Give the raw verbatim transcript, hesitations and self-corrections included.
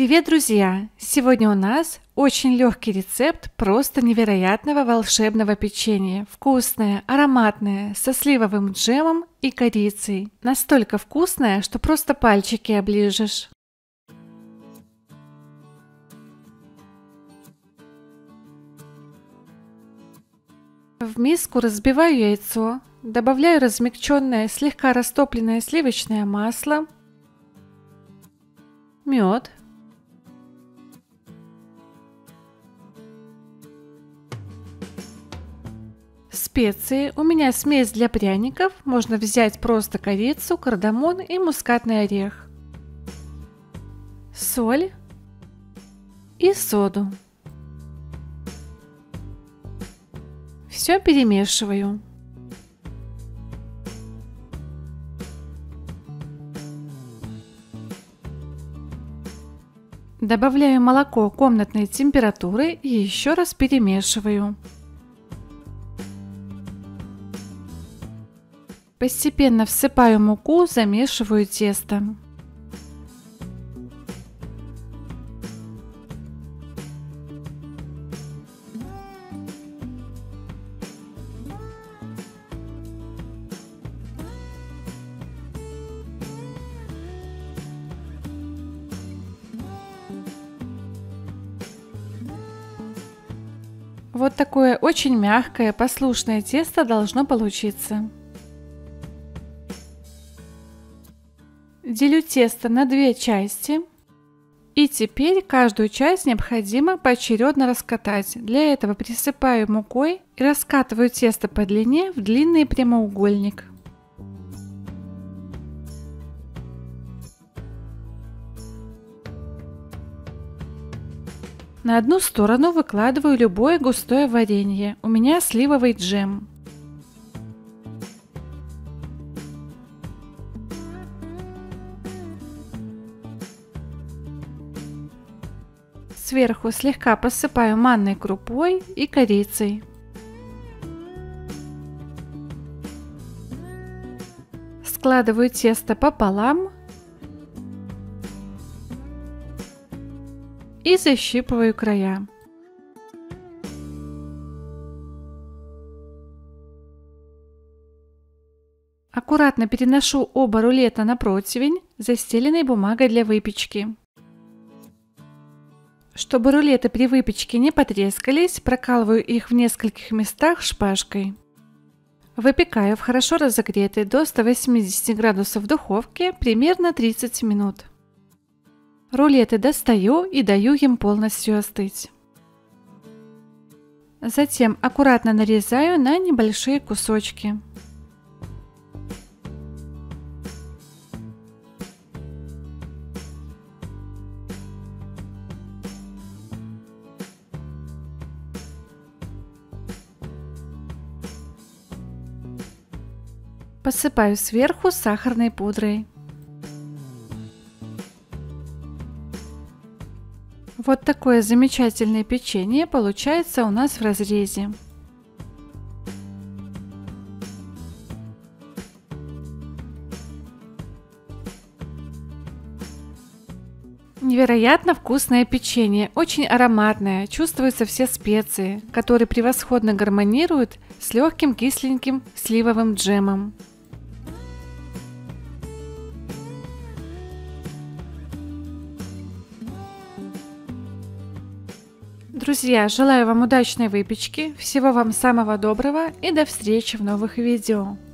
Привет, друзья! Сегодня у нас очень легкий рецепт просто невероятного волшебного печенья. Вкусное, ароматное, со сливовым джемом и корицей. Настолько вкусное, что просто пальчики оближешь. В миску разбиваю яйцо, добавляю размягченное, слегка растопленное сливочное масло, мед, специи. У меня смесь для пряников. Можно взять просто корицу, кардамон и мускатный орех. Соль и соду. Все перемешиваю. Добавляю молоко комнатной температуры и еще раз перемешиваю. Постепенно всыпаю муку, замешиваю тесто. Вот такое очень мягкое, послушное тесто должно получиться. Делю тесто на две части. И теперь каждую часть необходимо поочередно раскатать. Для этого присыпаю мукой и раскатываю тесто по длине в длинный прямоугольник. На одну сторону выкладываю любое густое варенье. У меня сливовый джем. Сверху слегка посыпаю манной крупой и корицей. Складываю тесто пополам и защипываю края. Аккуратно переношу оба рулета на противень, застеленный бумагой для выпечки. Чтобы рулеты при выпечке не потрескались, прокалываю их в нескольких местах шпажкой. Выпекаю в хорошо разогретой до ста восьмидесяти градусов духовке примерно тридцать минут. Рулеты достаю и даю им полностью остыть. Затем аккуратно нарезаю на небольшие кусочки. Посыпаю сверху сахарной пудрой. Вот такое замечательное печенье получается у нас в разрезе. Невероятно вкусное печенье, очень ароматное, чувствуются все специи, которые превосходно гармонируют с легким кисленьким сливовым джемом. Друзья, желаю вам удачной выпечки, всего вам самого доброго и до встречи в новых видео.